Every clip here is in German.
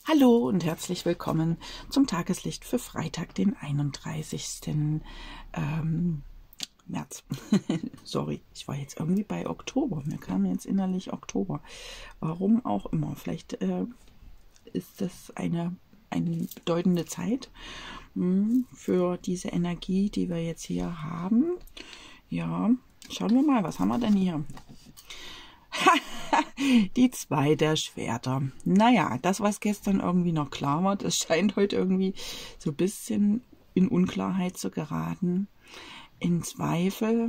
Hallo und herzlich willkommen zum Tageslicht für Freitag, den 31. März. Sorry, ich war jetzt irgendwie bei Oktober. Mir kam jetzt innerlich Oktober. Warum auch immer. Vielleicht ist das eine bedeutende Zeit für diese Energie, die wir jetzt hier haben. Ja, schauen wir mal, was haben wir denn hier? Die 2 der Schwerter. Naja, das, was gestern irgendwie noch klar war, das scheint heute irgendwie so ein bisschen in Unklarheit zu geraten. In Zweifel,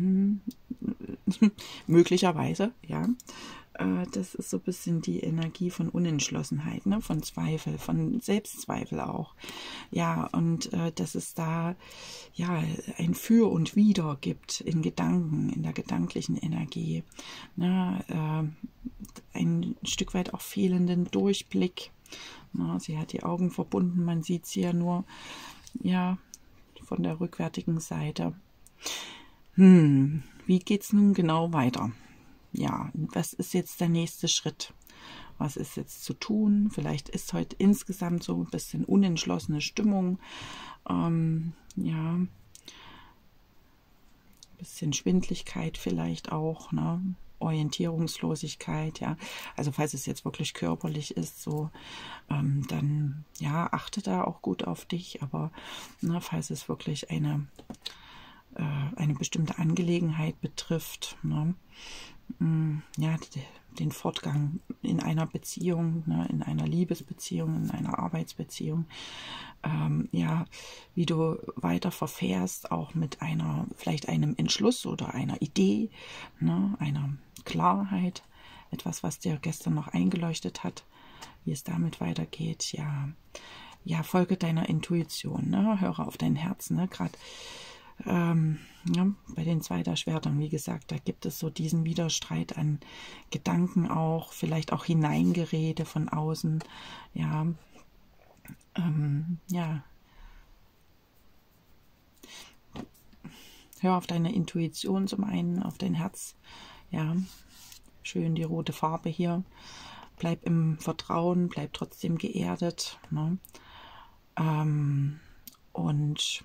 möglicherweise, ja. Das ist so ein bisschen die Energie von Unentschlossenheit, ne? Von Zweifel, von Selbstzweifel auch. Ja, und dass es da ja ein Für und Wider gibt in Gedanken, in der gedanklichen Energie. Ne? Ein Stück weit auch fehlenden Durchblick. Na, sie hat die Augen verbunden, man sieht sie ja nur ja, von der rückwärtigen Seite. Wie geht's nun genau weiter? Ja, was ist jetzt der nächste Schritt? Was ist jetzt zu tun? Vielleicht ist heute insgesamt so ein bisschen unentschlossene Stimmung. Ja, ein bisschen Schwindligkeit vielleicht auch, ne? Orientierungslosigkeit, ja. Also falls es jetzt wirklich körperlich ist, so, dann ja, achte da auch gut auf dich. Aber ne, falls es wirklich eine bestimmte Angelegenheit betrifft, ne? Ja, den Fortgang in einer Beziehung, ne, in einer Liebesbeziehung, in einer Arbeitsbeziehung, ja, wie du weiter verfährst, auch mit vielleicht einem Entschluss oder einer Idee, ne, einer Klarheit, etwas, was dir gestern noch eingeleuchtet hat, wie es damit weitergeht, ja, ja, folge deiner Intuition, ne, höre auf dein Herz, ne, gerade ja, bei den 2 der Schwertern, wie gesagt, da gibt es so diesen Widerstreit an Gedanken auch, vielleicht auch Hineingerede von außen, ja, ja, hör auf deine Intuition zum einen, auf dein Herz, ja, schön die rote Farbe hier, bleib im Vertrauen, bleib trotzdem geerdet, ne? Und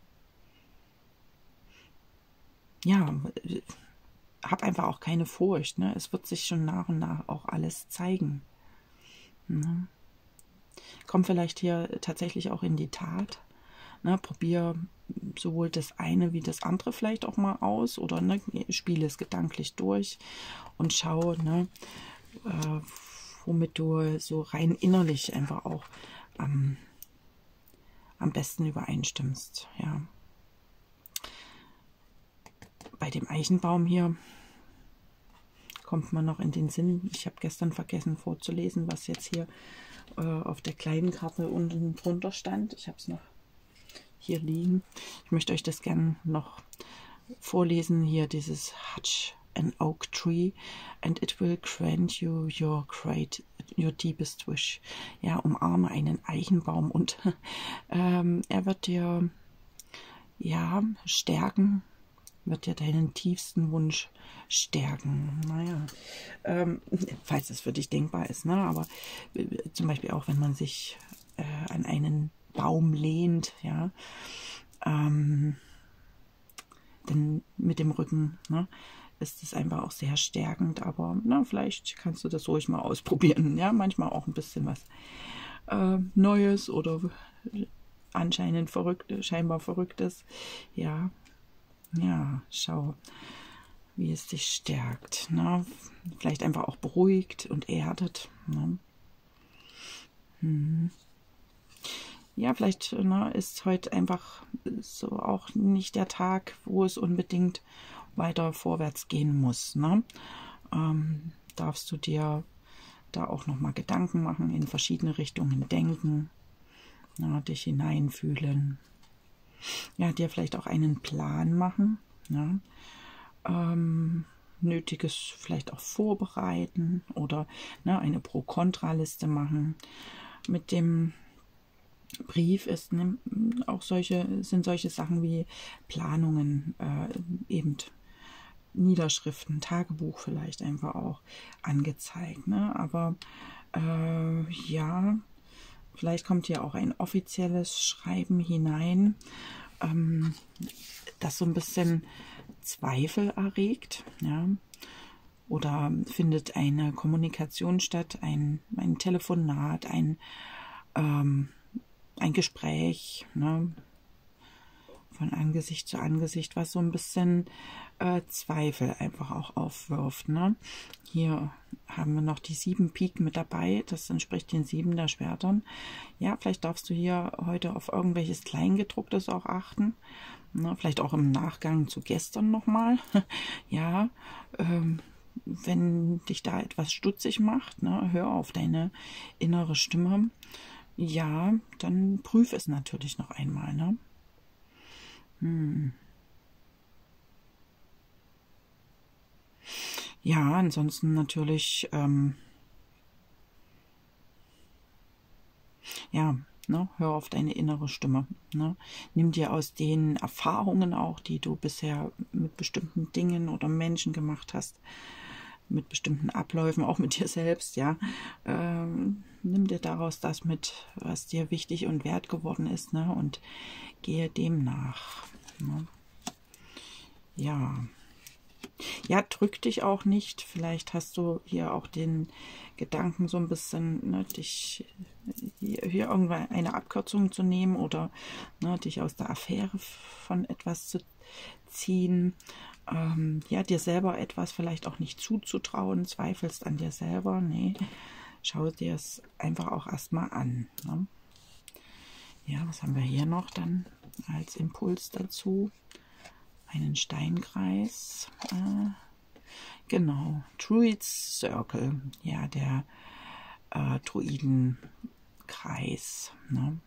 ja, hab einfach auch keine Furcht, ne? Es wird sich schon nach und nach auch alles zeigen. Ne? Komm vielleicht hier tatsächlich auch in die Tat. Ne? Probier sowohl das eine wie das andere vielleicht auch mal aus oder ne, spiele es gedanklich durch und schau, ne, womit du so rein innerlich einfach auch am besten übereinstimmst. Ja. Bei dem Eichenbaum hier kommt man noch in den Sinn. Ich habe gestern vergessen vorzulesen, was jetzt hier auf der kleinen Karte unten drunter stand. Ich habe es noch hier liegen. Ich möchte euch das gerne noch vorlesen. Hier dieses Hutch an oak tree and it will grant you your deepest wish. Ja, umarme einen Eichenbaum und er wird dir ja stärken, wird dir deinen tiefsten Wunsch stärken. Naja, falls es für dich denkbar ist, ne? Aber zum Beispiel auch, wenn man sich an einen Baum lehnt, ja, dann mit dem Rücken, ne, ist es einfach auch sehr stärkend, aber na, vielleicht kannst du das ruhig mal ausprobieren, ja, manchmal auch ein bisschen was Neues oder anscheinend scheinbar Verrücktes, ja. Ja, schau, wie es dich stärkt. Ne? Vielleicht einfach auch beruhigt und erdet. Ne? Ja, vielleicht ne, ist heute einfach so auch nicht der Tag, wo es unbedingt weiter vorwärts gehen muss. Ne? Darfst du dir da auch nochmal Gedanken machen, in verschiedene Richtungen denken, ja, dich hineinfühlen. Ja, dir vielleicht auch einen Plan machen, ja, Nötiges vielleicht auch vorbereiten oder ne, eine Pro-Kontra-Liste machen. Mit dem Brief ist ne, auch sind solche Sachen wie Planungen, eben Niederschriften, Tagebuch vielleicht einfach auch angezeigt. Ne? Aber ja, Vielleicht kommt hier auch ein offizielles Schreiben hinein, das so ein bisschen Zweifel erregt, ja. Oder findet eine Kommunikation statt, ein Telefonat, ein Gespräch, ne, von Angesicht zu Angesicht, was so ein bisschen Zweifel einfach auch aufwirft. Ne? Hier haben wir noch die 7 Pik mit dabei, das entspricht den 7 der Schwertern. Ja, vielleicht darfst du hier heute auf irgendwelches Kleingedrucktes auch achten. Ne? Vielleicht auch im Nachgang zu gestern nochmal. Ja, wenn dich da etwas stutzig macht, ne, hör auf deine innere Stimme. Ja, dann prüf es natürlich noch einmal. Ne? Ja, ansonsten natürlich, ja, ne, hör auf deine innere Stimme. Ne? Nimm dir aus den Erfahrungen auch, die du bisher mit bestimmten Dingen oder Menschen gemacht hast, mit bestimmten Abläufen, auch mit dir selbst, ja, nimm dir daraus das mit, was dir wichtig und wert geworden ist, ne, und gehe dem nach. Ne? Ja. Ja, drück dich auch nicht. Vielleicht hast du hier auch den Gedanken so ein bisschen, ne, dich hier irgendwann eine Abkürzung zu nehmen oder ne, dich aus der Affäre von etwas zu ziehen. Ja, dir selber etwas vielleicht auch nicht zuzutrauen, zweifelst an dir selber. Nee, schau dir es einfach auch erstmal an. Ne? Ja, was haben wir hier noch dann als Impuls dazu? Einen Steinkreis. Genau, Druid's Circle. Ja, der Druidenkreis. Ne?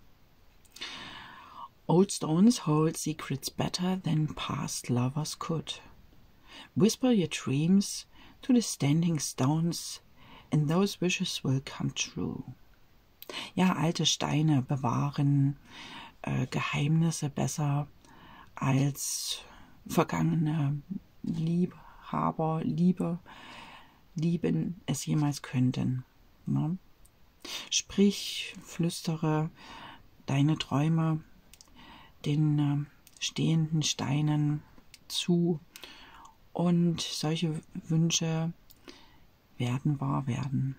Old stones hold secrets better than past lovers could. Whisper your dreams to the standing stones, and those wishes will come true. Ja, alte Steine bewahren Geheimnisse besser als vergangene Liebhaber, lieben es jemals könnten. Ne? Sprich, flüstere deine Träume den stehenden Steinen zu und solche Wünsche werden wahr werden.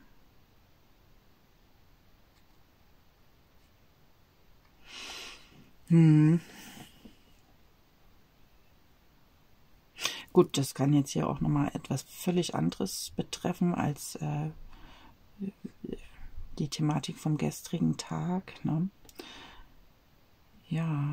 Gut, das kann jetzt hier auch nochmal etwas völlig anderes betreffen als die Thematik vom gestrigen Tag. Ne? Ja.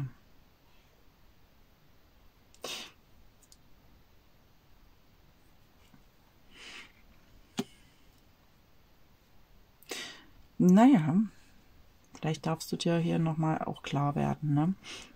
Naja, vielleicht darfst du dir hier nochmal auch klar werden, ne?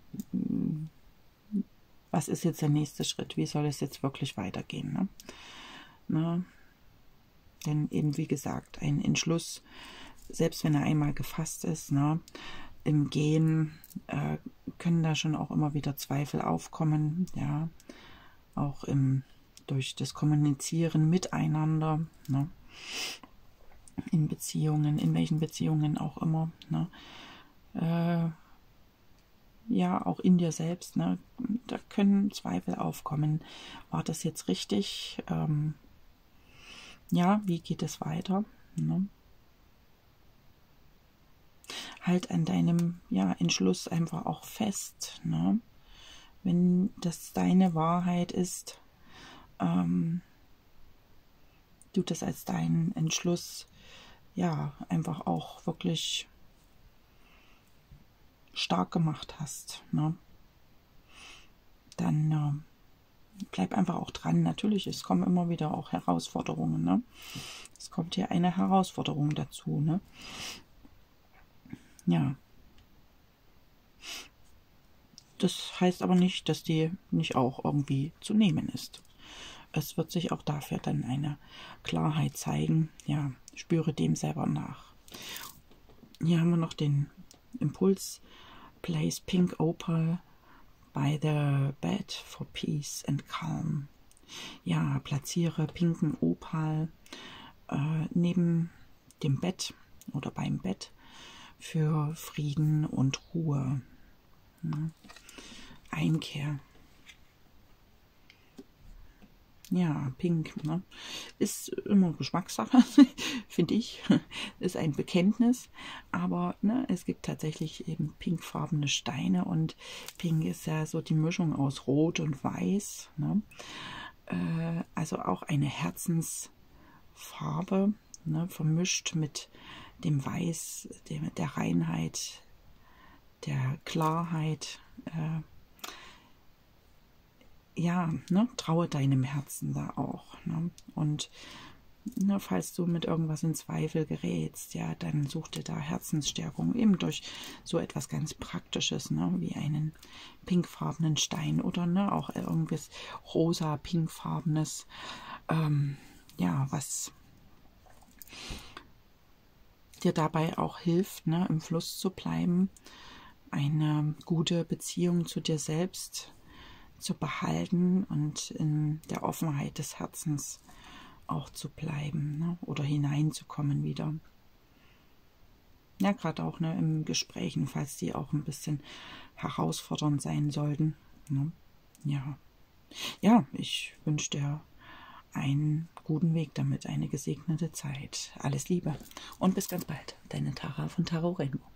Was ist jetzt der nächste Schritt? Wie soll es jetzt wirklich weitergehen? Ne? Ne? Denn eben, wie gesagt, ein Entschluss, selbst wenn er einmal gefasst ist, ne, im Gehen können da schon auch immer wieder Zweifel aufkommen, ja, auch durch das Kommunizieren miteinander, ne, in Beziehungen, in welchen Beziehungen auch immer, ne, ja, auch in dir selbst, ne, da können Zweifel aufkommen. War das jetzt richtig? Ja, wie geht es weiter? Ne? Halt an deinem Entschluss einfach auch fest. Ne? Wenn das deine Wahrheit ist, du das als deinen Entschluss einfach auch wirklich stark gemacht hast, ne? Dann bleib einfach auch dran. Natürlich, es kommen immer wieder auch Herausforderungen. Ne? Es kommt hier eine Herausforderung dazu. Ne? Ja. Das heißt aber nicht, dass die nicht auch irgendwie zu nehmen ist. Es wird sich auch dafür dann eine Klarheit zeigen. Ja, spüre dem selber nach. Hier haben wir noch den Impuls. Place pink opal by the bed for peace and calm. Ja, platziere pinken Opal neben dem Bett oder beim Bett für Frieden und Ruhe. Ne? Einkehr. Ja, Pink, ne? Ist immer Geschmackssache, finde ich. Ist ein Bekenntnis, aber ne, es gibt tatsächlich eben pinkfarbene Steine und Pink ist ja so die Mischung aus Rot und Weiß. Ne? Also auch eine Herzensfarbe, ne? Vermischt mit dem Weiß, der Reinheit, der Klarheit. Ja, ne, traue deinem Herzen da auch. Ne? Und ne, falls du mit irgendwas in Zweifel gerätst, ja, dann such dir da Herzensstärkung eben durch so etwas ganz Praktisches, ne, wie einen pinkfarbenen Stein oder ne, auch irgendwas rosa, pinkfarbenes, ja, was dir dabei auch hilft, ne, im Fluss zu bleiben, eine gute Beziehung zu dir selbst zu behalten und in der Offenheit des Herzens auch zu bleiben, ne? Oder hineinzukommen wieder. Ja, gerade auch ne, im Gesprächen, falls die auch ein bisschen herausfordernd sein sollten. Ne? Ja. Ja, ich wünsche dir einen guten Weg damit, eine gesegnete Zeit. Alles Liebe und bis ganz bald. Deine Tara von Tarot Rainbow.